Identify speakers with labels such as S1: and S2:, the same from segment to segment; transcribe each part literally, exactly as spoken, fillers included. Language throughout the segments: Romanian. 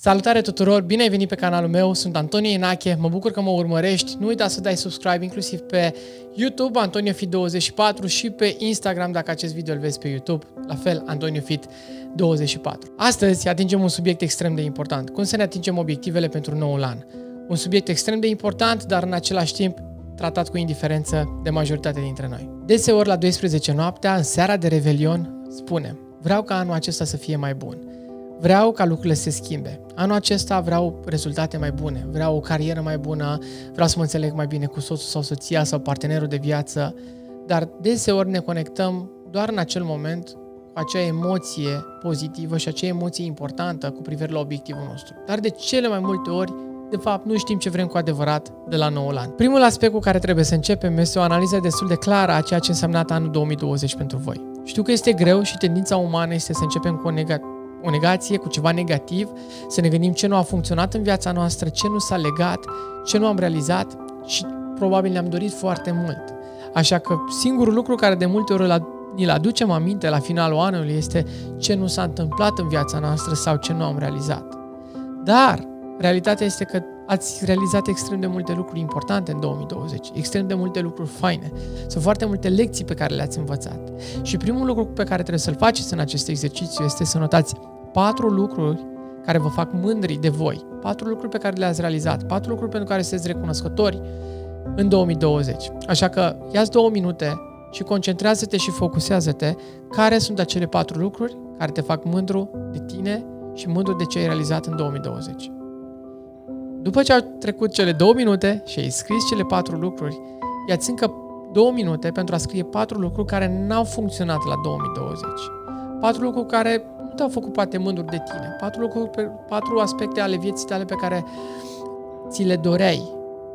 S1: Salutare tuturor, bine ai venit pe canalul meu, sunt Antonio Inache, mă bucur că mă urmărești, nu uita să dai subscribe inclusiv pe YouTube, AntonioFit douăzeci și patru și pe Instagram dacă acest video îl vezi pe YouTube, la fel AntonioFit douăzeci și patru. Astăzi atingem un subiect extrem de important, cum să ne atingem obiectivele pentru noul an. Un subiect extrem de important, dar în același timp tratat cu indiferență de majoritatea dintre noi. Deseori la douăsprezece noaptea, în seara de Revelion, spunem, vreau ca anul acesta să fie mai bun. Vreau ca lucrurile să se schimbe. Anul acesta vreau rezultate mai bune, vreau o carieră mai bună, vreau să mă înțeleg mai bine cu soțul sau soția sau partenerul de viață, dar deseori ne conectăm doar în acel moment cu acea emoție pozitivă și acea emoție importantă cu privire la obiectivul nostru. Dar de cele mai multe ori, de fapt, nu știm ce vrem cu adevărat de la noul an. Primul aspect cu care trebuie să începem este o analiză destul de clară a ceea ce însemna anul două mii douăzeci pentru voi. Știu că este greu și tendința umană este să începem cu o negativă. o negație, cu ceva negativ, să ne gândim ce nu a funcționat în viața noastră, ce nu s-a legat, ce nu am realizat și probabil ne-am dorit foarte mult. Așa că singurul lucru care de multe ori ni-l aducem aminte la finalul anului este ce nu s-a întâmplat în viața noastră sau ce nu am realizat. Dar realitatea este că ați realizat extrem de multe lucruri importante în două mii douăzeci, extrem de multe lucruri faine. Sunt foarte multe lecții pe care le-ați învățat. Și primul lucru pe care trebuie să-l faceți în acest exercițiu este să notați patru lucruri care vă fac mândri de voi, patru lucruri pe care le-ați realizat, patru lucruri pentru care sunteți recunoscători în două mii douăzeci. Așa că ia-ți două minute și concentrează-te și focusează-te care sunt acele patru lucruri care te fac mândru de tine și mândru de ce ai realizat în două mii douăzeci. După ce au trecut cele două minute și ai scris cele patru lucruri, ia-ți încă două minute pentru a scrie patru lucruri care n-au funcționat la două mii douăzeci. Patru lucruri care nu te-au făcut poate mândru de tine. Patru, lucruri, patru aspecte ale vieții tale pe care ți le doreai.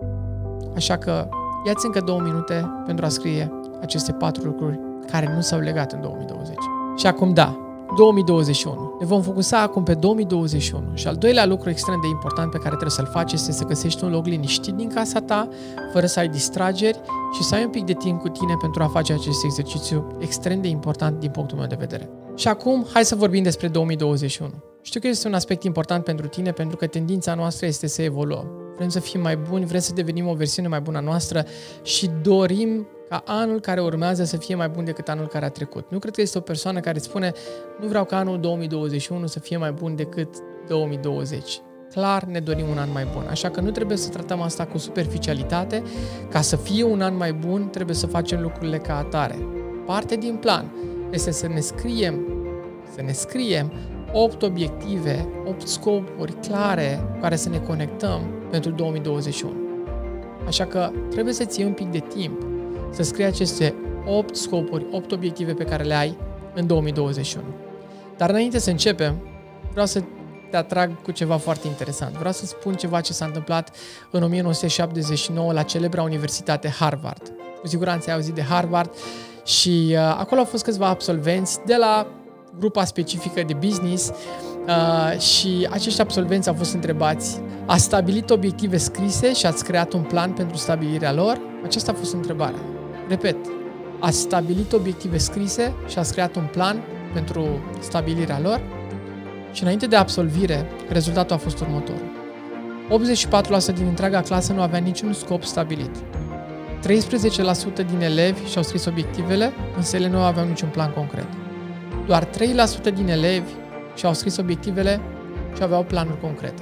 S1: Așa că ia-ți încă două minute pentru a scrie aceste patru lucruri care nu s-au legat în două mii douăzeci. Și acum da, două mii douăzeci și unu. Ne vom focusa acum pe două mii douăzeci și unu și al doilea lucru extrem de important pe care trebuie să-l faci este să găsești un loc liniștit din casa ta, fără să ai distrageri și să ai un pic de timp cu tine pentru a face acest exercițiu extrem de important din punctul meu de vedere. Și acum, hai să vorbim despre două mii douăzeci și unu. Știu că este un aspect important pentru tine pentru că tendința noastră este să evoluăm. Vrem să fim mai buni, vrem să devenim o versiune mai bună a noastră și dorim ca anul care urmează să fie mai bun decât anul care a trecut. Nu cred că este o persoană care spune nu vreau ca anul două mii douăzeci și unu să fie mai bun decât două mii douăzeci. Clar ne dorim un an mai bun, așa că nu trebuie să tratăm asta cu superficialitate. Ca să fie un an mai bun, trebuie să facem lucrurile ca atare. Parte din plan este să ne scriem, să ne scriem opt obiective, opt scopuri clare cu care să ne conectăm pentru două mii douăzeci și unu. Așa că trebuie să ții un pic de timp să scrii aceste opt scopuri, opt obiective pe care le ai în două mii douăzeci și unu. Dar înainte să începem, vreau să te atrag cu ceva foarte interesant. Vreau să spun ceva ce s-a întâmplat în o mie nouă sute șaptezeci și nouă la celebra Universitate Harvard. Cu siguranță ai auzit de Harvard și uh, acolo au fost câțiva absolvenți de la grupa specifică de business uh, și acești absolvenți au fost întrebați: ați stabilit obiective scrise și ați creat un plan pentru stabilirea lor? Aceasta a fost întrebarea. Repet, ați stabilit obiective scrise și ați creat un plan pentru stabilirea lor? Și înainte de absolvire, rezultatul a fost următorul. optzeci și patru la sută din întreaga clasă nu avea niciun scop stabilit. treisprezece la sută din elevi și-au scris obiectivele, însă ele nu aveau niciun plan concret. Doar trei la sută din elevi și-au scris obiectivele și aveau planuri concrete.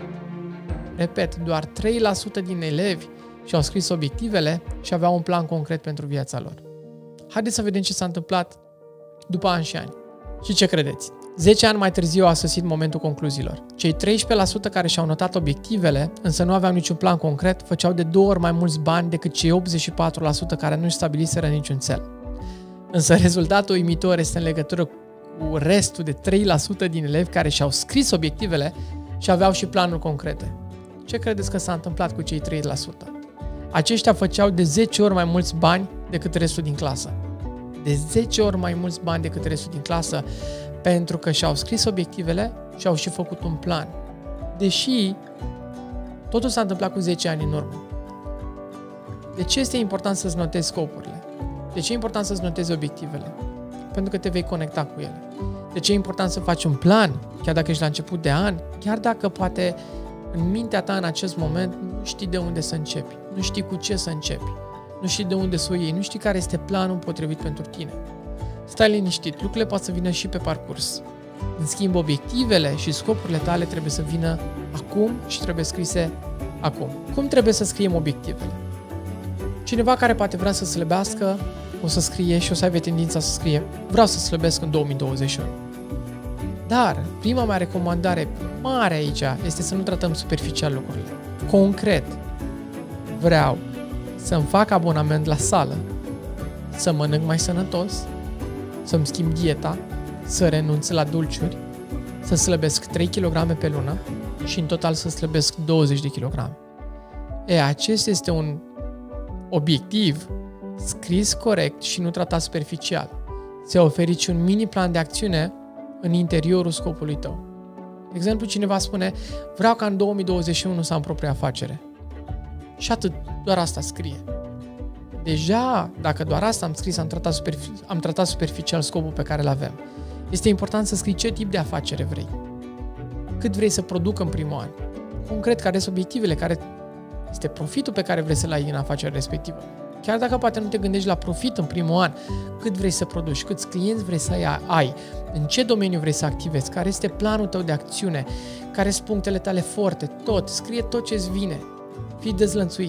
S1: Repet, doar trei la sută din elevi și-au scris obiectivele și aveau un plan concret pentru viața lor. Haideți să vedem ce s-a întâmplat după ani și ani. Și ce credeți? zece ani mai târziu a sosit momentul concluziilor. Cei treisprezece la sută care și-au notat obiectivele, însă nu aveau niciun plan concret, făceau de două ori mai mulți bani decât cei optzeci și patru la sută care nu-și stabiliseră niciun cel. Însă rezultatul uimitor este în legătură cu restul de trei la sută din elevi care și-au scris obiectivele și aveau și planuri concrete. Ce credeți că s-a întâmplat cu cei trei la sută? Aceștia făceau de zece ori mai mulți bani decât restul din clasă. De zece ori mai mulți bani decât restul din clasă pentru că și-au scris obiectivele și au și făcut un plan. Deși totul s-a întâmplat cu zece ani în urmă. De ce este important să-ți notezi scopurile? De ce e important să-ți notezi obiectivele? Pentru că te vei conecta cu ele. De ce e important să faci un plan, chiar dacă ești la început de an, chiar dacă poate în mintea ta în acest moment nu știi de unde să începi, nu știi cu ce să începi, nu știi de unde să o iei, nu știi care este planul potrivit pentru tine. Stai liniștit, lucrurile pot să vină și pe parcurs. În schimb, obiectivele și scopurile tale trebuie să vină acum și trebuie scrise acum. Cum trebuie să scriem obiectivele? Cineva care poate vrea să slăbească, o să scrie și o să aibă tendința să scrie vreau să slăbesc în două mii douăzeci și unu. Dar prima mea recomandare mare aici este să nu tratăm superficial lucrurile. Concret, vreau să-mi fac abonament la sală, să mănânc mai sănătos, să-mi schimb dieta, să renunț la dulciuri, să slăbesc trei kilograme pe lună și în total să slăbesc douăzeci de kilograme. E, acesta este un obiectiv scris corect și nu tratat superficial. Ți-a oferit și un mini plan de acțiune în interiorul scopului tău. De exemplu, cineva spune, vreau ca în două mii douăzeci și unu să am propria afacere. Și atât, doar asta scrie. Deja, dacă doar asta am scris, am tratat, superfic- am tratat superficial scopul pe care îl avem. Este important să scrii ce tip de afacere vrei. Cât vrei să producă în primul an. Concret, care sunt obiectivele, care este profitul pe care vrei să-l ai din afacerea respectivă. Chiar dacă poate nu te gândești la profit în primul an, cât vrei să produci, câți clienți vrei să ai, în ce domeniu vrei să activezi, care este planul tău de acțiune, care sunt punctele tale forte, tot, scrie tot ce-ți vine, fii dezlănțuit.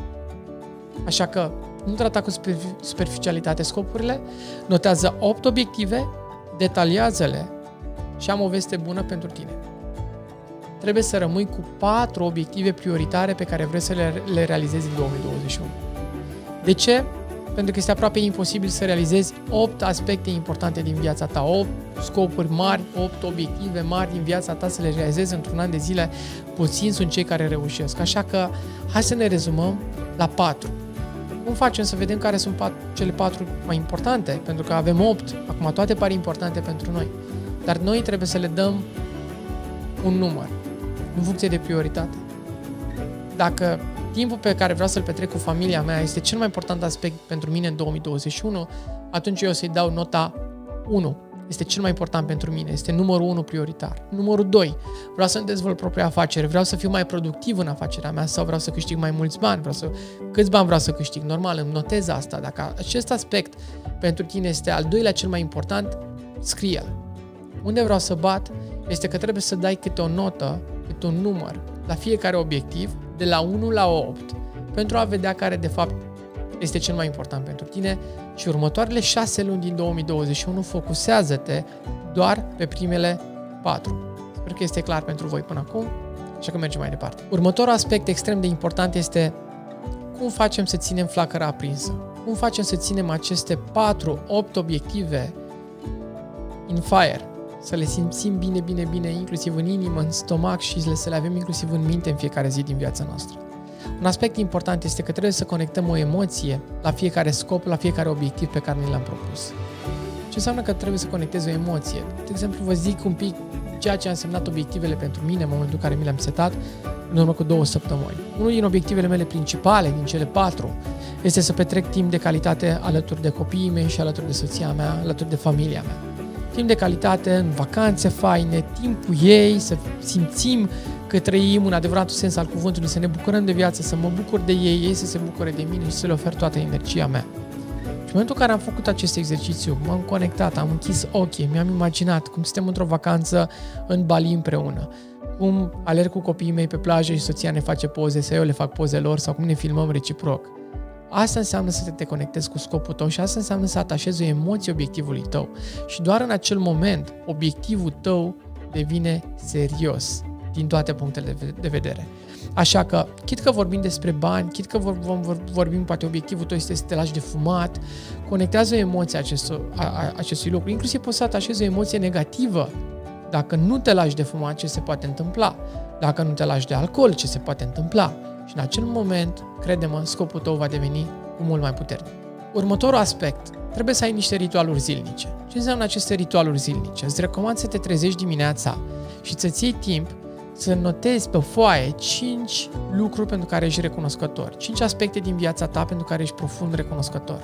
S1: Așa că nu trata cu superficialitate scopurile, notează opt obiective, detaliază-le și am o veste bună pentru tine. Trebuie să rămâi cu patru obiective prioritare pe care vrei să le, le realizezi în două mii douăzeci și unu. De ce? Pentru că este aproape imposibil să realizezi opt aspecte importante din viața ta, opt scopuri mari, opt obiective mari din viața ta să le realizezi într-un an de zile. Puțini sunt cei care reușesc. Așa că hai să ne rezumăm la patru. Cum facem să vedem care sunt patru, cele patru mai importante? Pentru că avem opt. Acum toate par importante pentru noi. Dar noi trebuie să le dăm un număr în funcție de prioritate. Dacă timpul pe care vreau să-l petrec cu familia mea este cel mai important aspect pentru mine în două mii douăzeci și unu, atunci eu o să-i dau nota unu. Este cel mai important pentru mine, este numărul unu prioritar. Numărul doi, vreau să-mi dezvolt propria afacere, vreau să fiu mai productiv în afacerea mea sau vreau să câștig mai mulți bani, vreau să... câți bani vreau să câștig, normal, îmi notez asta. Dacă acest aspect pentru tine este al doilea cel mai important, scrie-l. Unde vreau să bat este că trebuie să dai câte o notă, câte un număr la fiecare obiectiv, de la unu la opt, pentru a vedea care de fapt este cel mai important pentru tine și următoarele șase luni din două mii douăzeci și unu focusează-te doar pe primele patru. Sper că este clar pentru voi până acum, așa că mergem mai departe. Următorul aspect extrem de important este cum facem să ținem flacăra aprinsă. Cum facem să ținem aceste patru, opt obiective in fire, să le simțim bine, bine, bine, inclusiv în inimă, în stomac și să le avem inclusiv în minte în fiecare zi din viața noastră. Un aspect important este că trebuie să conectăm o emoție la fiecare scop, la fiecare obiectiv pe care ne l-am propus. Ce înseamnă că trebuie să conectezi o emoție? De exemplu, vă zic un pic ceea ce a însemnat obiectivele pentru mine în momentul în care mi le-am setat în urmă cu două săptămâni. Unul din obiectivele mele principale, din cele patru, este să petrec timp de calitate alături de copiii mei și alături de soția mea, alături de familia mea. Timp de calitate în vacanțe faine, timp cu ei, să simțim că trăim în adevăratul sens al cuvântului, să ne bucurăm de viață, să mă bucur de ei, ei să se bucure de mine și să le ofer toată energia mea. Și în momentul în care am făcut acest exercițiu, m-am conectat, am închis ochii, mi-am imaginat cum suntem într-o vacanță în Bali împreună, cum alerg cu copiii mei pe plajă și soția ne face poze, sau eu le fac poze lor, sau cum ne filmăm reciproc. Asta înseamnă să te conectezi cu scopul tău și asta înseamnă să atașezi o emoție obiectivului tău. Și doar în acel moment, obiectivul tău devine serios din toate punctele de vedere. Așa că, chit că vorbim despre bani, chit că vom vorbim, poate obiectivul tău este să te lași de fumat, conectează o emoție acestui, a, acestui lucru. Inclusiv poți să atașezi o emoție negativă. Dacă nu te lași de fumat, ce se poate întâmpla? Dacă nu te lași de alcool, ce se poate întâmpla? Și în acel moment, crede-mă, scopul tău va deveni mult mai puternic. Următorul aspect, trebuie să ai niște ritualuri zilnice. Ce înseamnă aceste ritualuri zilnice? Îți recomand să te trezești dimineața și să-ți iei timp să notezi pe foaie cinci lucruri pentru care ești recunoscător, cinci aspecte din viața ta pentru care ești profund recunoscător.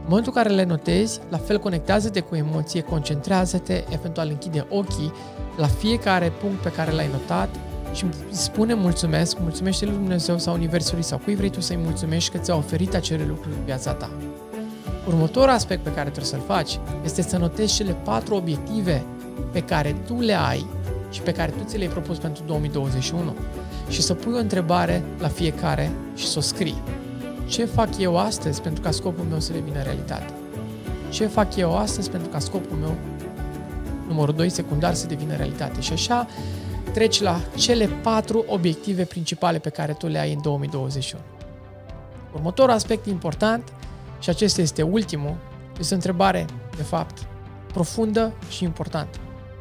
S1: momentul în care le notezi, la fel conectează-te cu emoție, concentrează-te, eventual închide ochii la fiecare punct pe care l-ai notat și spune mulțumesc, mulțumește lui Dumnezeu sau Universului sau cui vrei tu să-i mulțumești că ți-a oferit acele lucruri în viața ta. Următorul aspect pe care trebuie să-l faci este să notezi cele patru obiective pe care tu le ai și pe care tu ți le-ai propus pentru două mii douăzeci și unu și să pui o întrebare la fiecare și să o scrii. Ce fac eu astăzi pentru ca scopul meu să devină realitate? Ce fac eu astăzi pentru ca scopul meu, numărul doi, secundar, să devină realitate? Și așa treci la cele patru obiective principale pe care tu le ai în două mii douăzeci și unu. Următorul aspect important, și acesta este ultimul, este o întrebare, de fapt, profundă și importantă.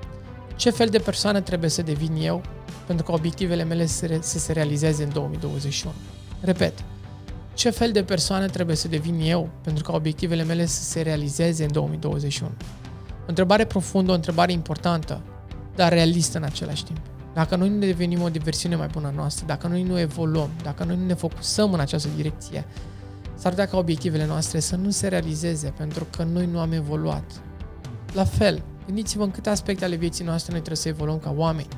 S1: Ce fel de persoană trebuie să devin eu pentru ca obiectivele mele să se realizeze în două mii douăzeci și unu? Repet, ce fel de persoană trebuie să devin eu pentru ca obiectivele mele să se realizeze în două mii douăzeci și unu? O întrebare profundă, o întrebare importantă, dar realistă în același timp. Dacă noi nu devenim o versiune mai bună a noastră, dacă noi nu evoluăm, dacă noi nu ne focusăm în această direcție, s-ar putea ca obiectivele noastre să nu se realizeze pentru că noi nu am evoluat. La fel, gândiți-vă în câte aspecte ale vieții noastre noi trebuie să evoluăm ca oameni.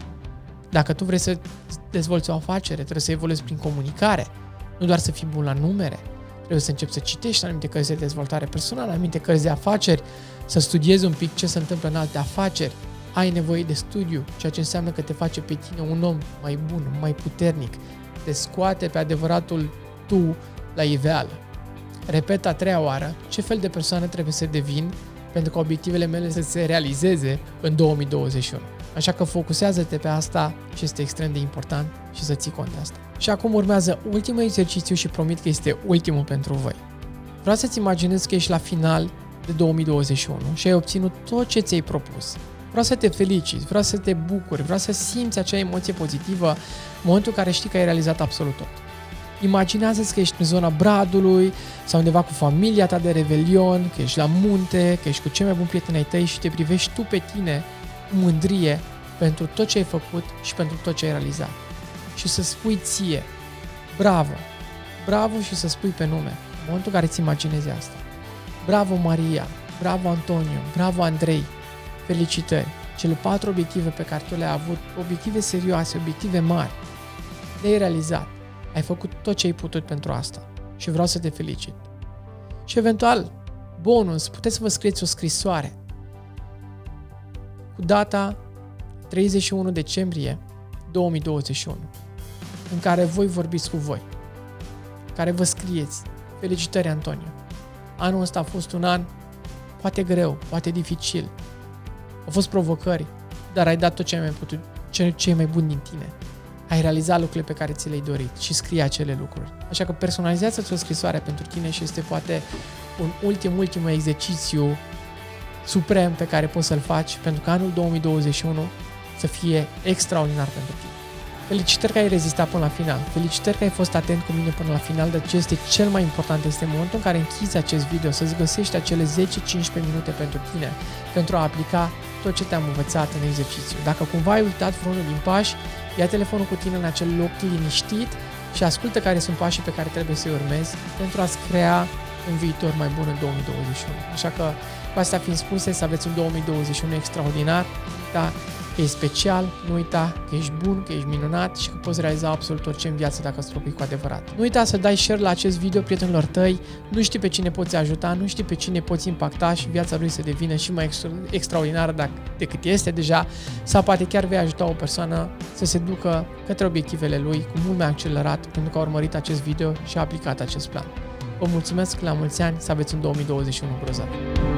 S1: Dacă tu vrei să dezvolți o afacere, trebuie să evoluezi prin comunicare, nu doar să fii bun la numere. Trebuie să începi să citești anumite cărți de dezvoltare personală, anumite cărți de afaceri, să studiezi un pic ce se întâmplă în alte afaceri. Ai nevoie de studiu, ceea ce înseamnă că te face pe tine un om mai bun, mai puternic, te scoate pe adevăratul tu la iveală. Repet a treia oară, ce fel de persoană trebuie să devin pentru ca obiectivele mele să se realizeze în două mii douăzeci și unu. Așa că focusează-te pe asta și este extrem de important și să ții cont de asta. Și acum urmează ultimul exercițiu și promit că este ultimul pentru voi. Vreau să-ți imaginezi că ești la final de două mii douăzeci și unu și ai obținut tot ce ți-ai propus. Vreau să te feliciți, vreau să te bucuri, vreau să simți acea emoție pozitivă în momentul în care știi că ai realizat absolut tot. Imaginează-ți că ești în zona Bradului sau undeva cu familia ta de revelion, că ești la munte, că ești cu cei mai buni prieteni ai tăi și te privești tu pe tine cu mândrie pentru tot ce ai făcut și pentru tot ce ai realizat. Și să spui ție, bravo, bravo și să spui pe nume, în momentul în care îți imaginezi asta. Bravo Maria, bravo Antonio, bravo Andrei, felicitări. Cele patru obiective pe care tu le-ai avut, obiective serioase, obiective mari, le-ai realizat. Ai făcut tot ce ai putut pentru asta și vreau să te felicit. Și eventual, bonus, puteți să vă scrieți o scrisoare cu data treizeci și unu decembrie două mii douăzeci și unu, în care voi vorbiți cu voi, în care vă scrieți: felicitări Antonio, anul ăsta a fost un an poate greu, poate dificil, au fost provocări, dar ai dat tot ce ai mai putut, ce e mai bun din tine. Ai realizat lucrurile pe care ți le-ai dorit și scrie acele lucruri. Așa că personalizează-ți o scrisoare pentru tine și este poate un ultim, ultim exercițiu suprem pe care poți să-l faci pentru că anul două mii douăzeci și unu să fie extraordinar pentru tine. Felicitări că ai rezistat până la final. Felicitări că ai fost atent cu mine până la final, dar ce este cel mai important este momentul în care închizi acest video să-ți găsești acele zece cincisprezece minute pentru tine, pentru a aplica tot ce te-am învățat în exercițiu. Dacă cumva ai uitat vreunul din pași, ia telefonul cu tine în acel loc liniștit și ascultă care sunt pașii pe care trebuie să-i urmezi pentru a-ți crea un viitor mai bun în două mii douăzeci și unu. Așa că, cu astea fiind spuse, să aveți un două mii douăzeci și unu extraordinar, da? Că ești special, nu uita că ești bun, că ești minunat și că poți realiza absolut orice în viață dacă îți propui cu adevărat. Nu uita să dai share la acest video prietenilor tăi, nu știi pe cine poți ajuta, nu știi pe cine poți impacta și viața lui să devină și mai extra, extraordinară decât este deja, sau poate chiar vei ajuta o persoană să se ducă către obiectivele lui cu mult mai accelerat pentru că a urmărit acest video și a aplicat acest plan. Vă mulțumesc, la mulți ani, să aveți un două mii douăzeci și unu grozav!